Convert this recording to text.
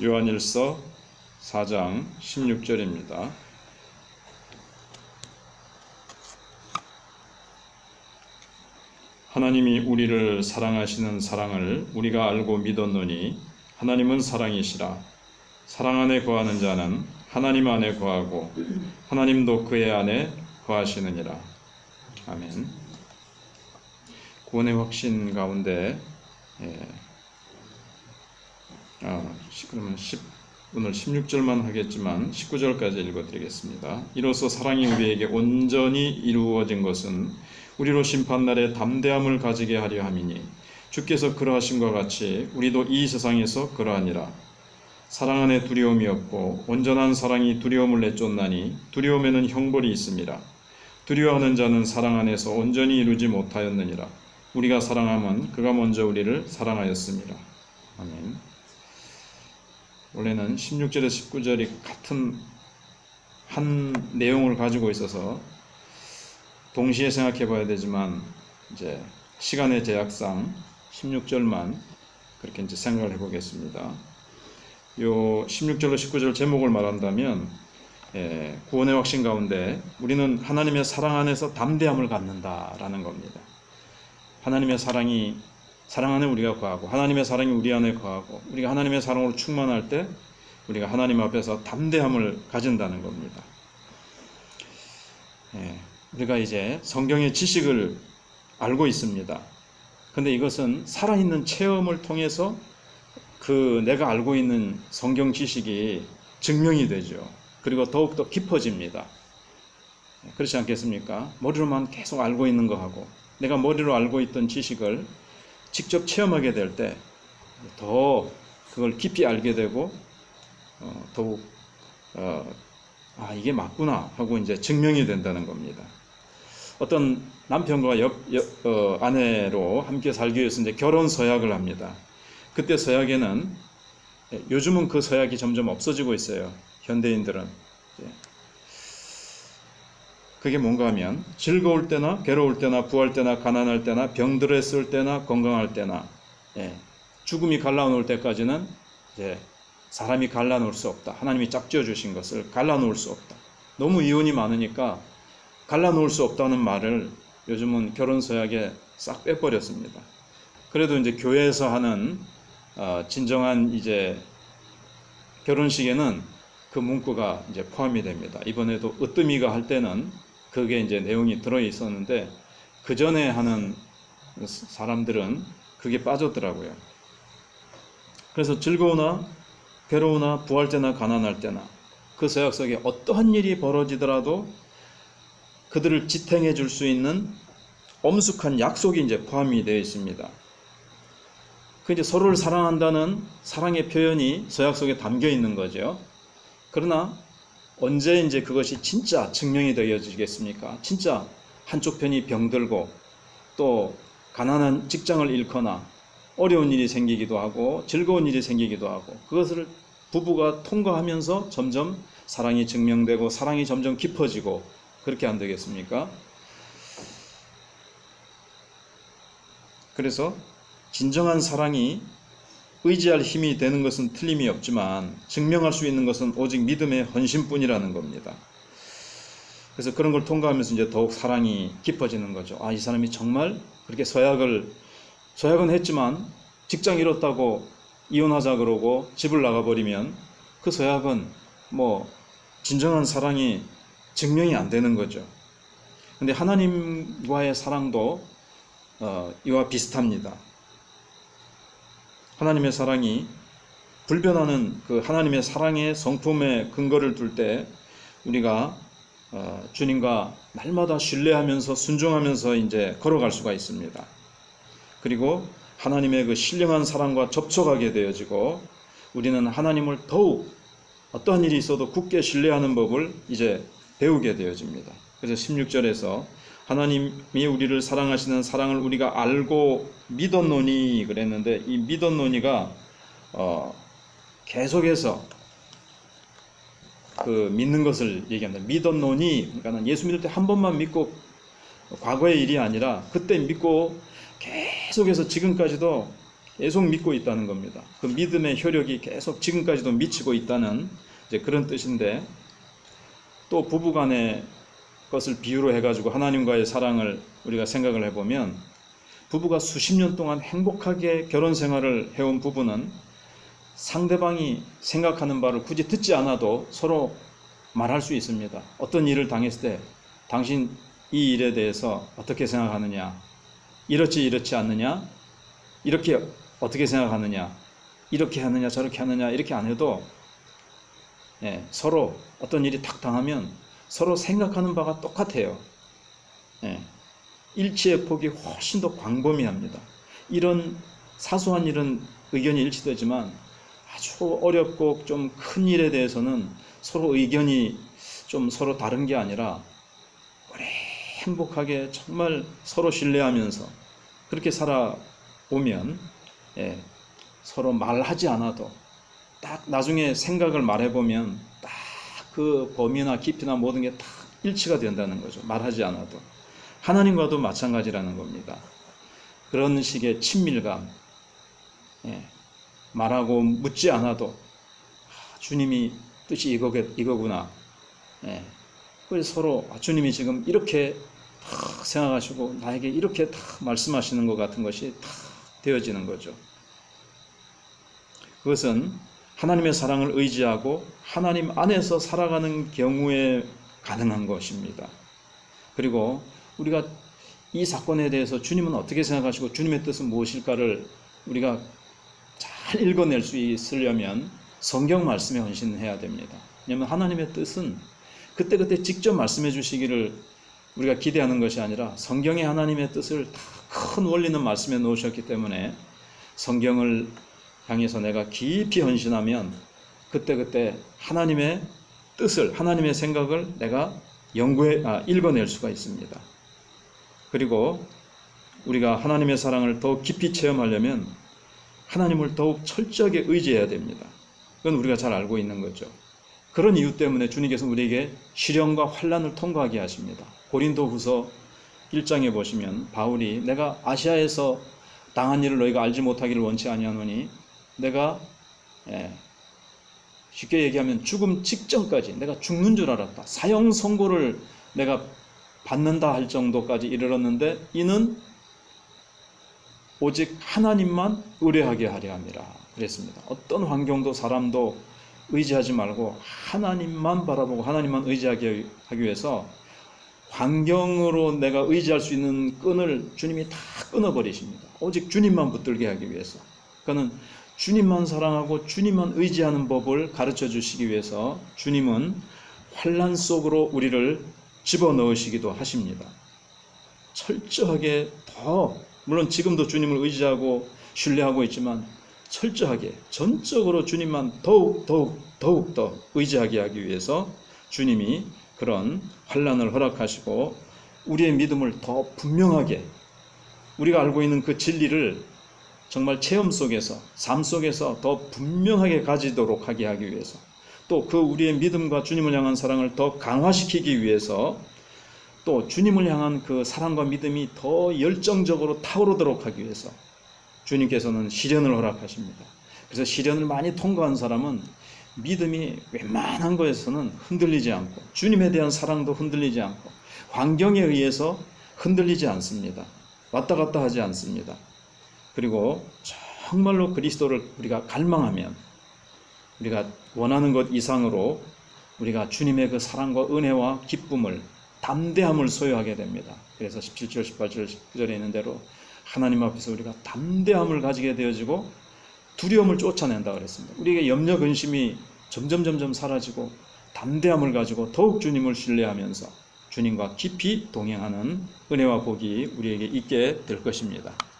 요한일서 4장 16절입니다. 하나님이 우리를 사랑하시는 사랑을 우리가 알고 믿었노니 하나님은 사랑이시라. 사랑 안에 거하는 자는 하나님 안에 거하고 하나님도 그의 안에 거하시느니라. 아멘. 구원의 확신 가운데 그러면 오늘 16절만 하겠지만 19절까지 읽어드리겠습니다. 이로써 사랑이 우리에게 온전히 이루어진 것은 우리로 심판날에 담대함을 가지게 하려 함이니 주께서 그러하신 것 같이 우리도 이 세상에서 그러하니라. 사랑 안에 두려움이 없고 온전한 사랑이 두려움을 내쫓나니 두려움에는 형벌이 있습니다. 두려워하는 자는 사랑 안에서 온전히 이루지 못하였느니라. 우리가 사랑하면 그가 먼저 우리를 사랑하였습니다. 아멘. 원래는 16절에서 19절이 같은 한 내용을 가지고 있어서 동시에 생각해 봐야 되지만 이제 시간의 제약상 16절만 그렇게 이제 생각을 해 보겠습니다. 요 16절로 19절 제목을 말한다면 구원의 확신 가운데 우리는 하나님의 사랑 안에서 담대함을 갖는다라는 겁니다. 하나님의 사랑 안에 우리가 거하고 하나님의 사랑이 우리 안에 거하고 우리가 하나님의 사랑으로 충만할 때 우리가 하나님 앞에서 담대함을 가진다는 겁니다. 우리가 이제 성경의 지식을 알고 있습니다. 근데 이것은 살아있는 체험을 통해서 내가 알고 있는 성경 지식이 증명이 되죠. 그리고 더욱더 깊어집니다. 그렇지 않겠습니까? 머리로만 계속 알고 있는 거하고 내가 머리로 알고 있던 지식을 직접 체험하게 될 때 더 그걸 깊이 알게 되고 더욱 이게 맞구나 하고 이제 증명이 된다는 겁니다. 어떤 남편과 아내로 함께 살기 위해서 이제 결혼 서약을 합니다. 그때 서약에는 요즘은 그 서약이 점점 없어지고 있어요. 현대인들은. 그게 뭔가 하면 즐거울 때나 괴로울 때나 부할 때나 가난할 때나 병들었을 때나 건강할 때나 죽음이 갈라놓을 때까지는 이제 사람이 갈라놓을 수 없다. 하나님이 짝지어 주신 것을 갈라놓을 수 없다. 너무 이혼이 많으니까 갈라놓을 수 없다는 말을 요즘은 결혼 서약에 싹 빼버렸습니다. 그래도 이제 교회에서 하는 진정한 이제 결혼식에는 그 문구가 이제 포함이 됩니다. 이번에도 으뜸이가 할 때는 그게 이제 내용이 들어 있었는데 그 전에 하는 사람들은 그게 빠졌더라고요. 그래서 즐거우나 괴로우나 부할 때나 가난할 때나 그 서약 속에 어떠한 일이 벌어지더라도 그들을 지탱해 줄 수 있는 엄숙한 약속이 이제 포함이 되어 있습니다. 그 이제 서로를 사랑한다는 사랑의 표현이 서약 속에 담겨 있는 거죠. 그러나 언제 이제 그것이 진짜 증명이 되어지겠습니까? 진짜 한쪽 편이 병들고 또 가난한 직장을 잃거나 어려운 일이 생기기도 하고 즐거운 일이 생기기도 하고 그것을 부부가 통과하면서 점점 사랑이 증명되고 사랑이 점점 깊어지고 그렇게 안 되겠습니까? 그래서 진정한 사랑이 의지할 힘이 되는 것은 틀림이 없지만 증명할 수 있는 것은 오직 믿음의 헌신뿐이라는 겁니다. 그래서 그런 걸 통과하면서 이제 더욱 사랑이 깊어지는 거죠. 이 사람이 정말 그렇게 서약은 했지만 직장 잃었다고 이혼하자 그러고 집을 나가버리면 그 서약은 진정한 사랑이 증명이 안 되는 거죠. 근데 하나님과의 사랑도 이와 비슷합니다. 하나님의 사랑이 불변하는 그 하나님의 사랑의 성품의 근거를 둘 때 우리가 주님과 날마다 신뢰하면서 순종하면서 이제 걸어갈 수가 있습니다. 그리고 하나님의 그 신령한 사랑과 접촉하게 되어지고 우리는 하나님을 더욱 어떠한 일이 있어도 굳게 신뢰하는 법을 이제 배우게 되어집니다. 그래서 16절에서 하나님이 우리를 사랑하시는 사랑을 우리가 알고 믿었노니 그랬는데 이 믿었노니가 계속해서 그 믿는 것을 얘기합니다. 믿었노니 그러니까 예수 믿을 때 한 번만 믿고 과거의 일이 아니라 그때 믿고 계속해서 지금까지도 계속 믿고 있다는 겁니다. 그 믿음의 효력이 계속 지금까지도 미치고 있다는 이제 그런 뜻인데, 또 부부간의 것을 비유로 해가지고 하나님과의 사랑을 우리가 생각을 해보면, 부부가 수십 년 동안 행복하게 결혼 생활을 해온 부부는 상대방이 생각하는 바를 굳이 듣지 않아도 서로 말할 수 있습니다. 어떤 일을 당했을 때 당신 이 일에 대해서 어떻게 생각하느냐, 이렇지 않느냐, 이렇게 어떻게 생각하느냐, 이렇게 하느냐 저렇게 하느냐, 이렇게 안 해도 서로 어떤 일이 탁 당하면 서로 생각하는 바가 똑같아요. 일치의 폭이 훨씬 더 광범위합니다. 이런 사소한 일은 의견이 일치되지만 아주 어렵고 좀 큰 일에 대해서는 서로 의견이 좀 서로 다른 게 아니라 오래 행복하게 정말 서로 신뢰하면서 그렇게 살아오면 서로 말하지 않아도 딱 나중에 생각을 말해보면 딱 그 범위나 깊이나 모든 게 딱 일치가 된다는 거죠. 말하지 않아도. 하나님과도 마찬가지라는 겁니다. 그런 식의 친밀감, 말하고 묻지 않아도 주님이 뜻이 이거구나. 그래서 서로 주님이 지금 이렇게 딱 생각하시고 나에게 이렇게 딱 말씀하시는 것 같은 것이 딱 되어지는 거죠. 그것은 하나님의 사랑을 의지하고 하나님 안에서 살아가는 경우에 가능한 것입니다. 그리고 우리가 이 사건에 대해서 주님은 어떻게 생각하시고 주님의 뜻은 무엇일까를 우리가 잘 읽어낼 수 있으려면 성경 말씀에 헌신해야 됩니다. 왜냐하면 하나님의 뜻은 그때그때 직접 말씀해 주시기를 우리가 기대하는 것이 아니라 성경에 하나님의 뜻을 다 큰 원리는 말씀해 놓으셨기 때문에 성경을 향해서 내가 깊이 헌신하면 그때그때 하나님의 뜻을, 하나님의 생각을 내가 읽어낼 수가 있습니다. 그리고 우리가 하나님의 사랑을 더욱 깊이 체험하려면 하나님을 더욱 철저하게 의지해야 됩니다. 그건 우리가 잘 알고 있는 거죠. 그런 이유 때문에 주님께서 우리에게 시련과 환난을 통과하게 하십니다. 고린도후서 1장에 보시면 바울이 내가 아시아에서 당한 일을 너희가 알지 못하기를 원치 아니하노니 내가 쉽게 얘기하면 죽음 직전까지 내가 죽는 줄 알았다. 사형 선고를 내가 받는다 할 정도까지 이르렀는데 이는 오직 하나님만 의뢰하게 하려 함이라 그랬습니다. 어떤 환경도 사람도 의지하지 말고 하나님만 바라보고 하나님만 의지하게 하기 위해서 환경으로 내가 의지할 수 있는 끈을 주님이 다 끊어버리십니다. 오직 주님만 붙들게 하기 위해서. 그는 주님만 사랑하고 주님만 의지하는 법을 가르쳐 주시기 위해서 주님은 환난 속으로 우리를 집어넣으시기도 하십니다. 철저하게 물론 지금도 주님을 의지하고 신뢰하고 있지만 철저하게 전적으로 주님만 더욱 더 의지하게 하기 위해서 주님이 그런 환난을 허락하시고 우리의 믿음을 더 분명하게 우리가 알고 있는 그 진리를 정말 체험 속에서 삶 속에서 더 분명하게 가지도록 하게 하기 위해서 또 그 우리의 믿음과 주님을 향한 사랑을 더 강화시키기 위해서 또 주님을 향한 그 사랑과 믿음이 더 열정적으로 타오르도록 하기 위해서 주님께서는 시련을 허락하십니다. 그래서 시련을 많이 통과한 사람은 믿음이 웬만한 거에서는 흔들리지 않고 주님에 대한 사랑도 흔들리지 않고 환경에 의해서 흔들리지 않습니다. 왔다 갔다 하지 않습니다. 그리고 정말로 그리스도를 우리가 갈망하면 우리가 원하는 것 이상으로 우리가 주님의 그 사랑과 은혜와 기쁨을 담대함을 소유하게 됩니다. 그래서 17절 18절 19절에 있는 대로 하나님 앞에서 우리가 담대함을 가지게 되어지고 두려움을 쫓아낸다 그랬습니다. 우리에게 염려 근심이 점점 사라지고 담대함을 가지고 더욱 주님을 신뢰하면서 주님과 깊이 동행하는 은혜와 복이 우리에게 있게 될 것입니다.